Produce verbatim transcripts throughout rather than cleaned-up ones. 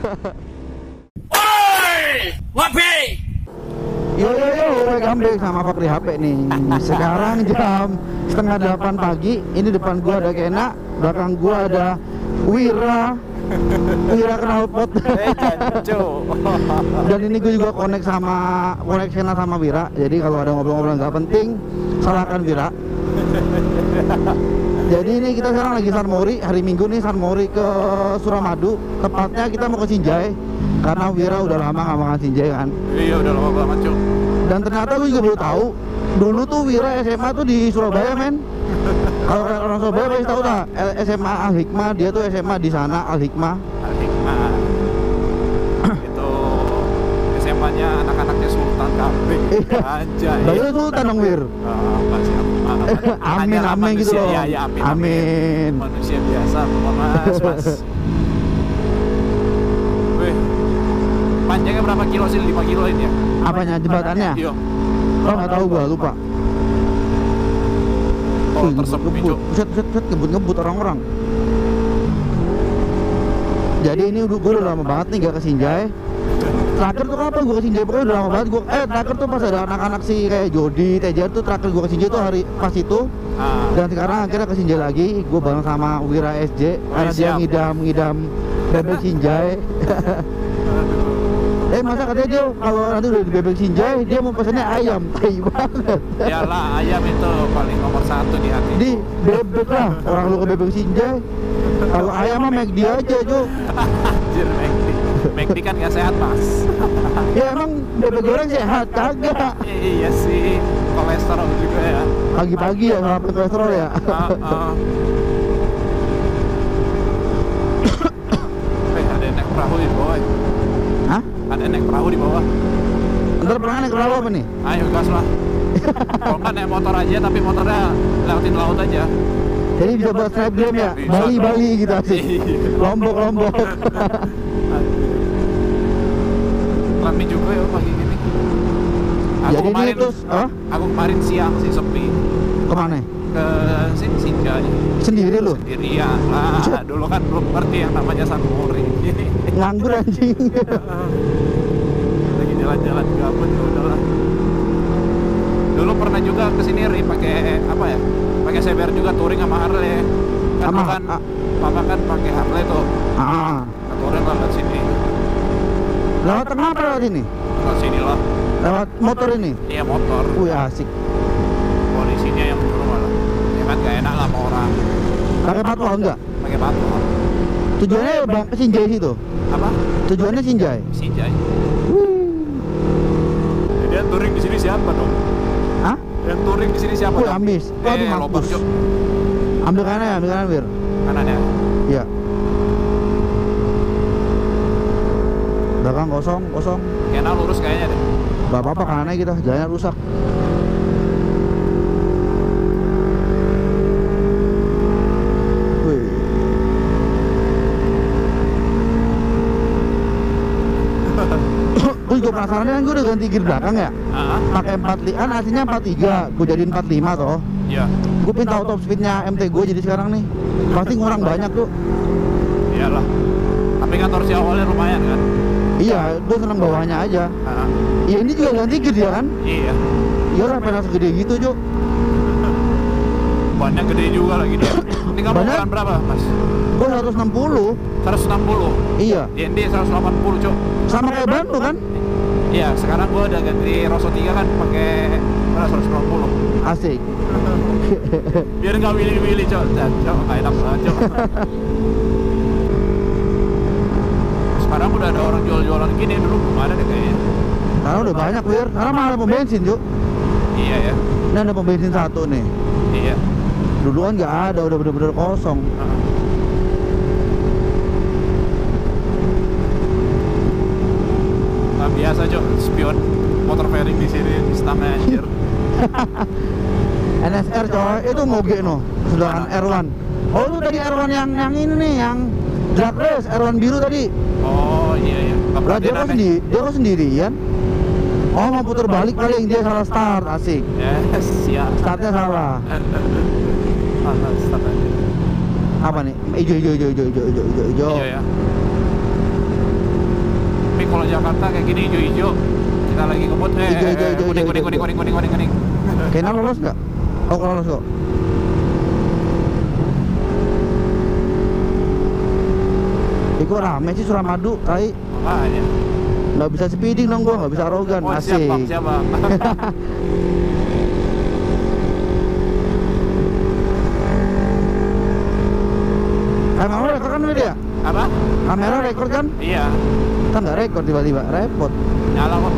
Oi, Wapi. Yo yo yo, welcome back sama Fakri H P nih. Sekarang jam setengah delapan pagi. Ini depan gua ada Kena, belakang gua ada Wira. Wira knalpot. Dan ini gue juga connect sama connect Kena sama Wira. Jadi kalau ada ngobrol-ngobrol nggak penting, salahkan Wira. Jadi ini kita sekarang lagi San Mori, hari Minggu nih San Mori ke Suramadu. Tepatnya kita mau ke Sinjai karena Wira udah lama nggak makan Sinjai kan. Iya udah lama banget cuy. Dan ternyata gue juga baru tahu dulu tuh Wira S M A tuh di Surabaya men. Kalau orang Surabaya pasti tahu lah S M A Al Hikmah, dia tuh S M A di sana Al Hikmah. Al Hikmah. Itu S M A-nya anak-anaknya Sultan Kabrik. Anjay. Bayu Sultan dong Wir. Ah, pasti amin amin gitu loh. Ya, ya, amin, amin. amin. Manusia biasa, mas, mas. Wih, panjangnya berapa kilo sih? lima kilo ini ya? Apanya jembatannya? Iya. Oh nggak tahu gua, lupa. Oh tersepi cuk. Set set set ngebut-ngebut orang-orang. Jadi ini udah gue udah lama banget nih gak ke Sinjai. Terakhir tuh kapan gue ke Sinjai, pokoknya udah lama banget gue. Eh terakhir tuh pas ada anak-anak sih kayak Jody, Tejar tuh terakhir gue ke Sinjai tuh hari pas itu. Ah. Dan sekarang akhirnya ke Sinjai lagi, gue bareng sama Wira S J karena dia ngidam-ngidam bebek Sinjai. Eh masa katanya dia kalau nanti udah di bebek Sinjai dia mau pesannya ayam, tai banget. Iyalah ayam itu paling nomor satu di hati. Di bebek lah, orang lu ke bebek Sinjai. Kalau ayam mah McD aja Jo. Anjir McD, McD kan gak sehat mas. Ya emang bebek goreng sehat, kagak. Iya sih, kolesterol juga ya. Pagi-pagi ya sama kolesterol ya. Uh, uh. Eh ada naik perahu di bawah. Hah? Ada naik perahu di bawah. Ntar pernah naik perahu apa nih? Ayo gas lah. Kalau nggak naik motor aja, tapi motornya lewatin laut aja. Jadi bisa buat snapgram ya? Bisa Bali-Bali gitu asik. Lombok-lombok. Rame juga ya pagi gini. Aku Jadi kemarin, ini terus, ah? aku kemarin siang sih sepi. Kemana? Ke sini Sinjai. Sendiri lu? Sendirian lah. Dulu kan belum ngerti yang namanya San Mori. Nganggur anjing. Lagi jalan-jalan gabut ya udahlah. Dulu pernah juga kesini Ri pakai apa ya? Pakai seber juga touring sama Harley. Kan Sama, kan ah. papa kan pakai Harley tuh. Ah. Nah, touring lah ke sini. Lewat tengah apa lewat ini? Ke sini lah. Lewat motor ini? Iya motor. Wih asik. Polisinya yang nyuruh malah. Ya kan gak enak lah sama orang. Pakai patwal enggak? Pakai patrol. Tujuannya bang ke Sinjai situ? Apa? Tujuannya Sinjai? Sinjai. Jadi yang touring di sini siapa dong? Hah? Yang touring di sini siapa? Wih dong? ambis. Waduh Eh, lobak, mampus. Cuk. Ambil kanan ya, ambil kanan Wir. Kanan ya. Iya. Belakang kosong, kosong. Kena lurus kayaknya deh. Gak apa-apa kanannya kita, jalannya rusak. Wih. Gue juga penasaran kan, gue udah ganti gear belakang ya. Ah, Pakai empat lima, kan aslinya empat tiga, gue jadiin empat lima toh. iya. Gue pengen tahu top speednya M T gue jadi sekarang nih. Pasti ngurang banyak tuh. Iyalah. Tapi kan torsi awalnya lumayan kan. Iya, gue seneng bawahnya aja. Ah, Iya ini juga ganti gear dia kan. iya. Iya lah pengen segede gitu Cuk. Bannya gede juga lagi dia. Ini kamu Bannya? ukuran berapa mas? Gue seratus enam puluh. seratus enam puluh. Iya. D N D seratus delapan puluh cok. Sama kayak ban lu kan? Iya. Sekarang gua udah ganti Rosso tiga kan pakai seratus dua puluh. Asik. Biar nggak willy-willy cok. Dan cok nggak enak banget cok. Sekarang udah ada orang jual-jualan gini, dulu belum ada deh kayaknya. Sekarang udah banyak Wir. Sekarang malah ada pom bensin Cuk. Iya ya. Ini ada pom bensin satu nih. Iya. Dulu kan nggak ada, udah bener-bener kosong. Ah. Nah, biasa cok, spion motor fairing di sini di stangnya anjir. N S R coy, itu moge no. Sedangkan R satu. Oh itu tadi R satu yang yang ini nih, yang drag race R satu biru tadi. Oh iya iya. Nggak Lah dia perhatian kok aneh. sendiri, dia kok sendirian? Oh mau putar balik paling dia salah start, asik. Yes, siap. Startnya salah. Salah start aja. Apa nih? Ijo ijo ijo ijo ijo ijo ijo ijo. Iya ya. kalau Jakarta kayak gini hijau-hijau. Kita lagi ngebut eh, Hijau, eh, hijau, eh, hijau, kuning, hijau, kuning, hijau. kuning, kuning, kuning, kuning, kuning. Kena lolos nggak? Oh lolos kok. Iko rame sih Suramadu, tai. Makanya. Nggak bisa speeding dong gua, nggak bisa arogan. Oh, Asik. siap bang, siap bang. Kamera rekor kan dia? Apa? Kamera rekor kan? Iya, Kita nggak rekor tiba-tiba, repot. nyala kok.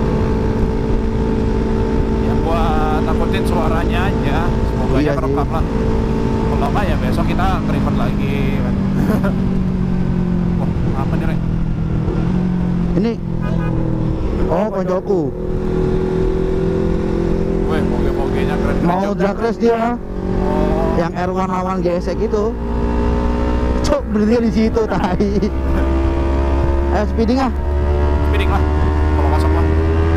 Ya gua takutin suaranya aja. Semoga Iya aja kerekam sih. lah. Kalau nggak ya besok kita record lagi kan. Wah, apa nih, Rek? Ini, oh koncoku. Weh, moge-mogenya keren-keren Mau juga. drag race dia, Oh, yang R satu lawan G S X itu. Cok berhenti di situ, tai. Ayo speeding ah. speeding lah. Kalau masuk lah.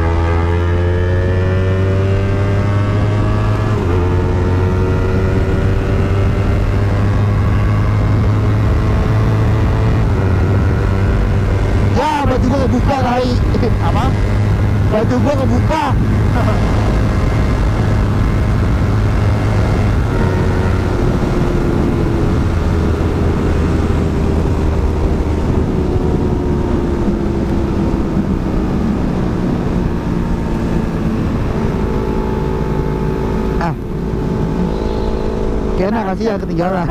Ya baju gua kebuka, tai. Apa? Baju gua kebuka. Ah. Kena kasih ya ketinggalan.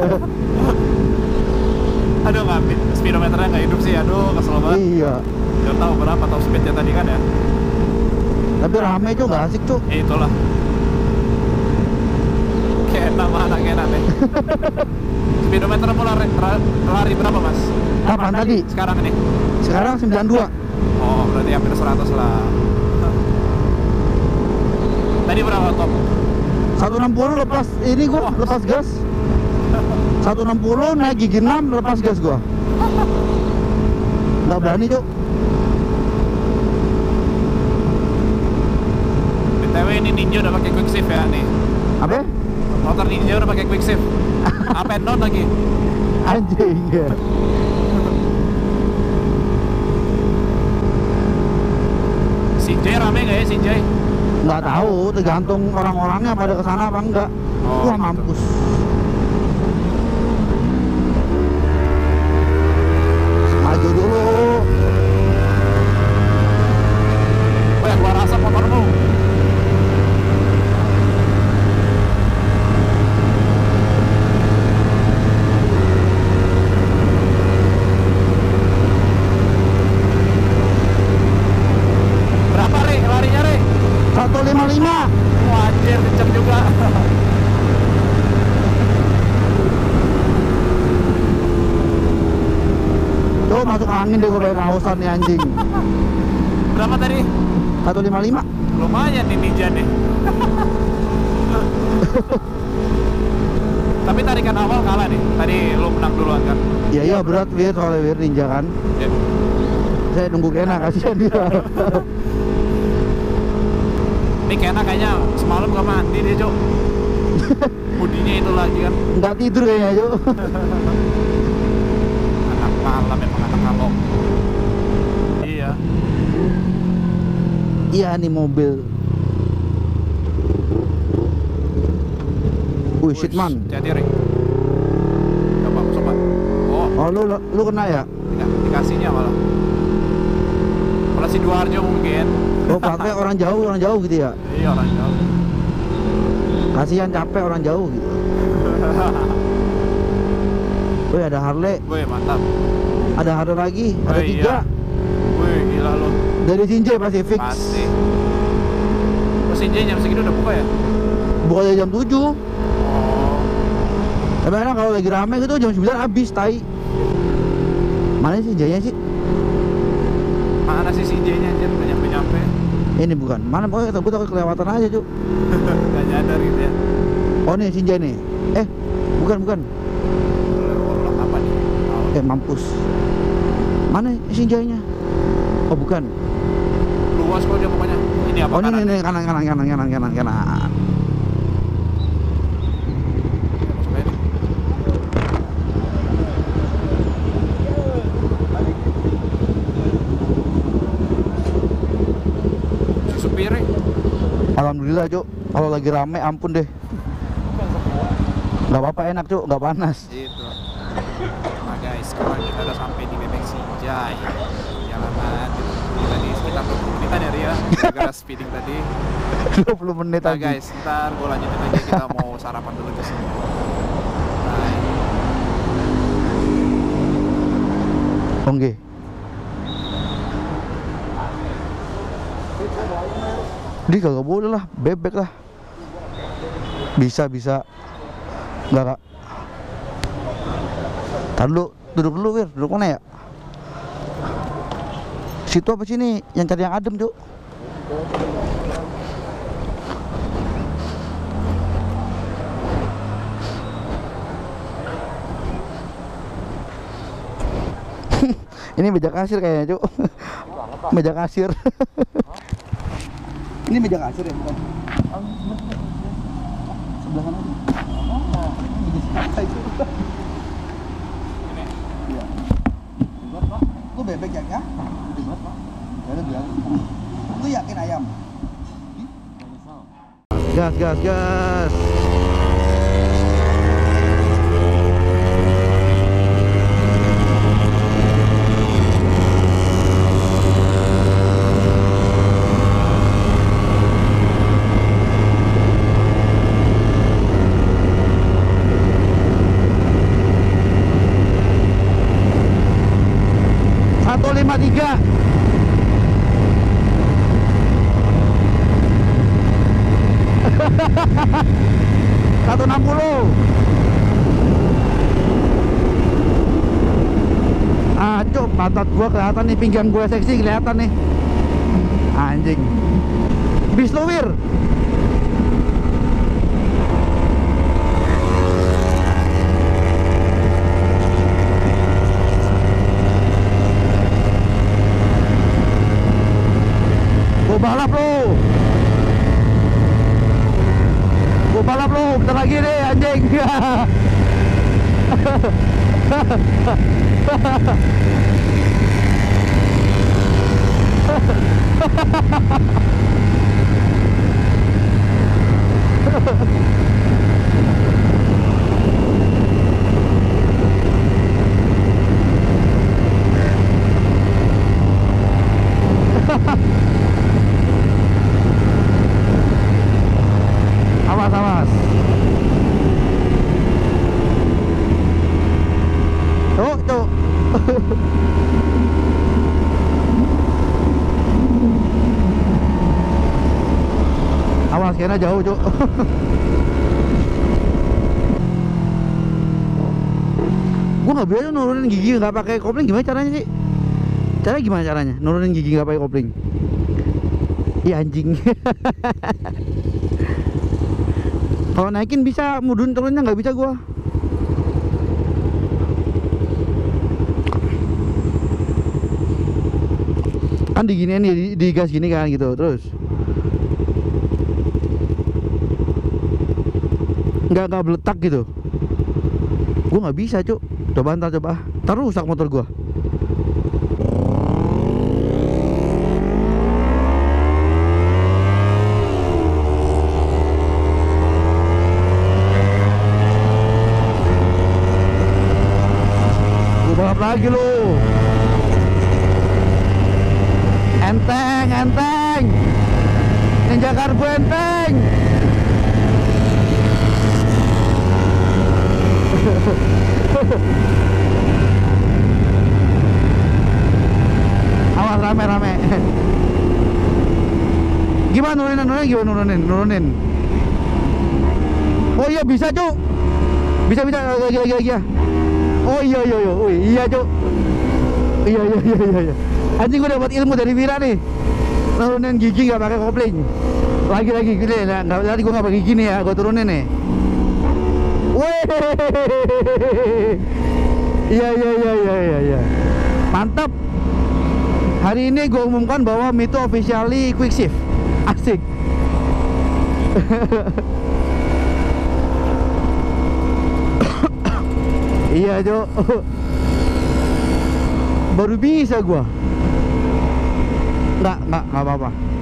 Aduh, nggak, speedometernya nggak hidup sih. Aduh, kesel banget. Iya. Gak tahu berapa top speednya tadi kan ya. Tapi rame cuk, nggak asik cuk. Ya itulah. Kena mana kena deh. Speedometer mau lari, lari berapa mas? Kapan tadi? Sekarang ini? Sekarang sembilan puluh dua. Oh berarti hampir seratus lah. Tadi berapa top? seratus enam puluh lepas ini gua, Wah. lepas gas. seratus enam puluh naik gigi enam lepas gas gua. Nggak berani cuk. B T W ini Ninja udah pakai quick shift ya nih. Apa? Motor Ninja udah pakai quick shift. Up and down lagi. Anjing ya. Si J rame nggak ya si J? Nggak tahu, tergantung orang-orangnya pada kesana apa enggak. Oh, Wah gitu. mampus. Maju dulu. Wah gua rasa motormu. Berapa Re? Larinya Re? seratus lima puluh lima. Wah anjir kenceng juga. Tuh masuk angin deh gue kayak kausan nih anjing. Berapa tadi? seratus lima puluh lima. Lumayan nih Ninja nih. Tapi tarikan awal kalah nih. Tadi lu menang duluan kan? Iya iya berat Wir, soalnya Wir ninja kan. Ya. Saya nunggu kena, kasihan dia. Ini kayaknya kayaknya semalam gak mandi dia Cok. Budinya itu lagi kan. Nggak tidur kayaknya Cuk. Anak malam memang anak kalong. Iya. Iya nih mobil. Wih shit man. Jadi Rik. Coba coba. Oh, Oh lu lu kena ya? di- dikasihnya malah. Kalau si Duarjo mungkin. Oh pakai orang jauh orang jauh gitu ya? Iya orang jauh. Kasihan capek orang jauh gitu. Wih ada Harley, Wih mantap. ada Harley lagi, ada Wih, tiga. iya. Wih gila lu. Dari Sinjai pasti fix. Pasti. Oh si J jam segini udah buka ya? Buka dari jam tujuh. Oh. Tapi enak kalau lagi rame gitu jam sembilan habis tai. Mana sih Sinjainya sih? Mana sih si J-nya anjir udah nyampe-nyampe. Ini bukan. Mana pokoknya gue takut kelewatan aja, Cuk. Gak nyadar gitu ya. Oh, nih Sinjai nih. Eh, bukan, bukan. Orang apa nih? Oh. Eh, mampus. Mana Sinjainya? Oh, bukan. Luas kok dia pokoknya. Ini apa Oh, ini, kanan? ini, ini kanan, kanan, kanan, kanan, kanan, kanan. Masuk aja nih. Alhamdulillah Cuk, kalau lagi rame ampun deh. Nggak apa-apa, enak Cuk, nggak panas. Itu. Nah guys, sekarang kita udah sampai di Bebek Sinjai. Jalanan kita tadi sekitar dua puluh menitan ya Ria, gara-gara speeding tadi. dua puluh menit Nah lagi. guys, ntar gue lanjutin lagi, kita mau sarapan dulu ke sini. Bye. Oke. Dia kagak boleh lah, bebek lah. Bisa, bisa. Enggak, Kak. Tar dulu, duduk dulu, Wir. Duduk mana ya? Situ apa sini? Yang cari yang adem, Cuk. Ini meja kasir kayaknya, Cuk. Meja kasir. Ini meja kasir ya, bukan? Sebelah sana aja. Oh, ini meja kasir itu. Ini? Iya. Dibuat, Pak. Lu bebek ya, ya? Dibuat, Pak. Ya udah biar. Lu yakin ayam? Gas, gas, gas. seratus lima puluh tiga. seratus enam puluh. Ah, Cuk, pantat gua kelihatan nih, pinggang gua seksi kelihatan nih. Anjing. Bis lu, Wir. Gua balap lo. Gua balap lo, bentar lagi deh anjing. Awas, awas. Tuh, tuh. Awas, kena jauh, Cuk. Gua nggak biasa nurunin gigi nggak pakai kopling, gimana caranya sih? Caranya gimana caranya? Nurunin gigi nggak pakai kopling? Iya anjing. Kalau naikin bisa, mudun turunnya nggak bisa gua. Kan diginiin nih, di, di gas gini kan gitu, terus nggak nggak beletak gitu. Gua nggak bisa, Cuk. Coba ntar coba. Ntar rusak motor gua. Lagi lu enteng, enteng Ninja Karbu enteng. Awas, rame-rame. Gimana nurunin, nurunin, gimana nurunin, nurunin. Oh iya bisa, Cuk. Bisa, bisa, lagi, lagi, lagi ya. Oh iya iya iya, oh, iya Cuk. Iya iya iya iya. iya. Anjing gue dapat ilmu dari Wira nih. Nurunin gigi nggak pakai kopling. Lagi lagi gini, nah, nggak tadi gue nggak pakai gini ya, gue turunin nih. Wih. Iya iya iya iya iya. iya. Mantap. Hari ini gue umumkan bahwa Mito officially quick shift. Asik. Iya, Cuk. Baru bisa gua. Enggak, enggak, enggak apa-apa.